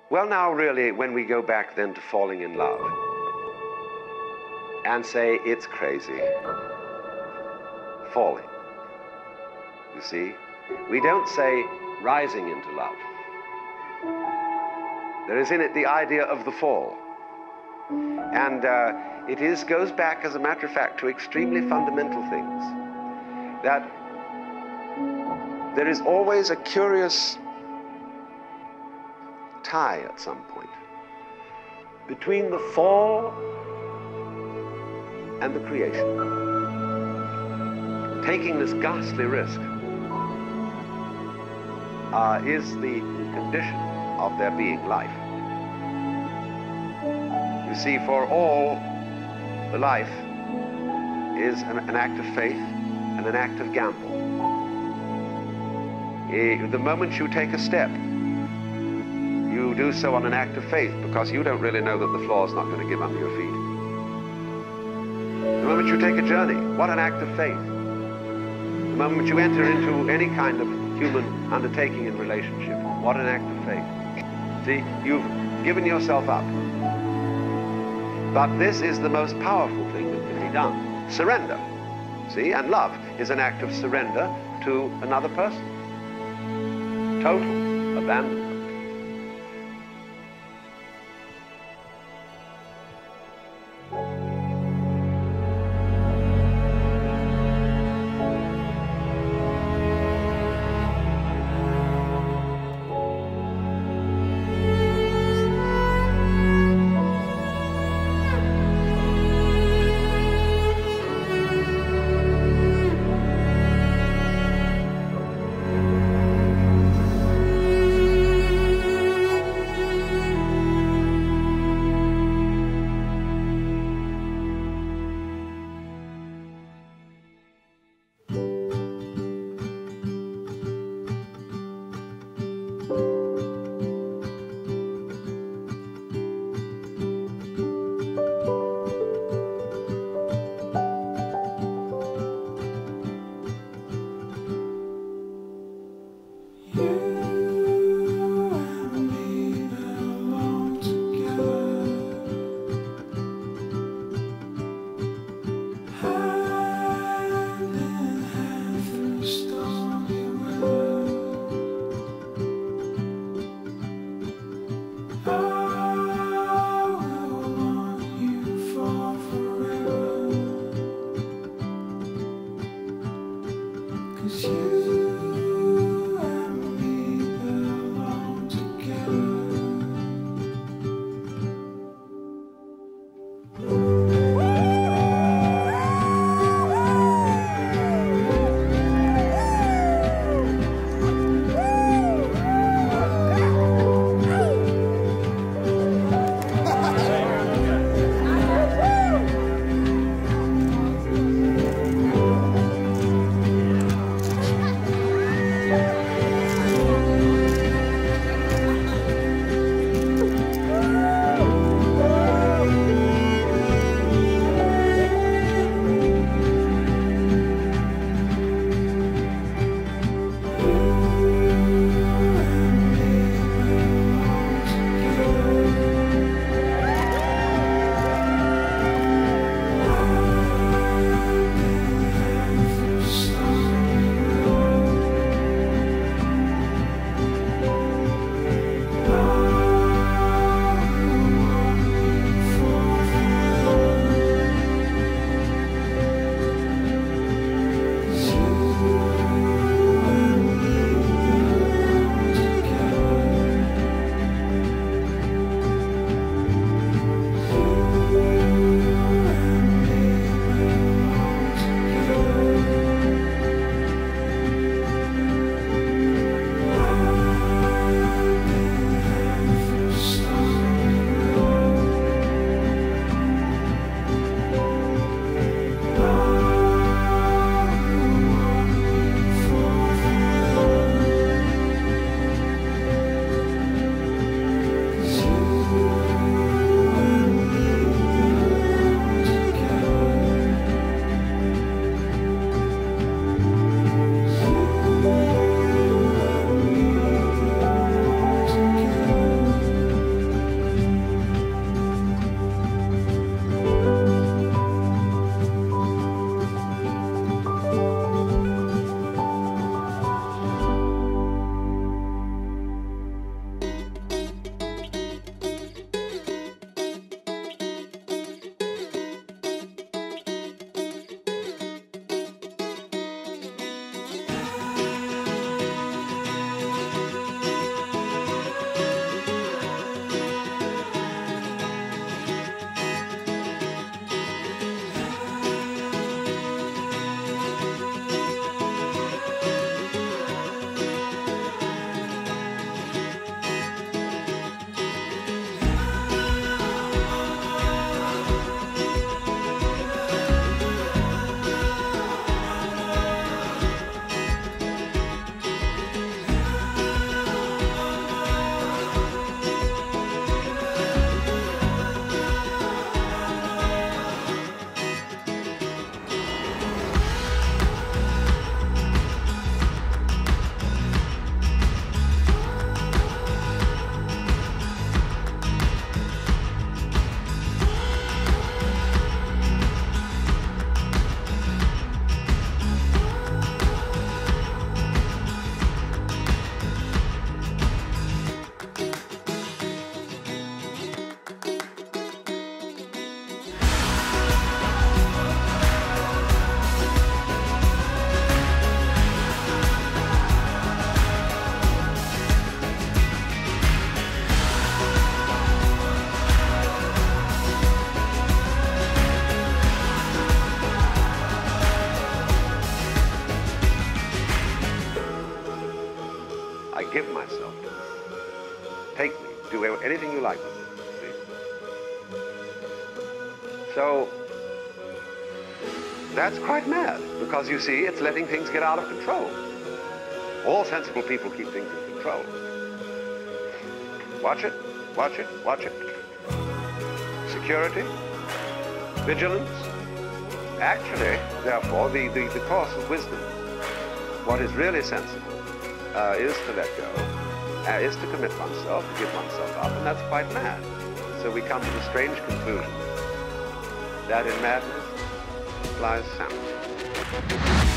Well, now really, when we go back then to falling in love and say it's crazy, falling, you see, we don't say rising into love. There is in it the idea of the fall. And it goes back, as a matter of fact, to extremely fundamental things. That there is always a curious tie at some point between the fall and the creation. Taking this ghastly risk is the condition of there being life. You see, for all, the life is an act of faith and an act of gamble. The moment you take a step, you do so on an act of faith because you don't really know that the floor is not going to give under your feet. The moment you take a journey, what an act of faith. The moment you enter into any kind of human undertaking in relationship, what an act of faith. See, you've given yourself up. But this is the most powerful thing that can be done. Surrender. See, and love is an act of surrender to another person. Total abandonment. Take me. Do anything you like with me. See? So, that's quite mad, because you see, it's letting things get out of control. All sensible people keep things in control. Watch it, watch it, watch it. Security, vigilance. Actually, therefore, the course of wisdom, what is really sensible, is to let go, is to commit oneself, to give oneself up, and that's quite mad. So we come to the strange conclusion that in madness lies sanity.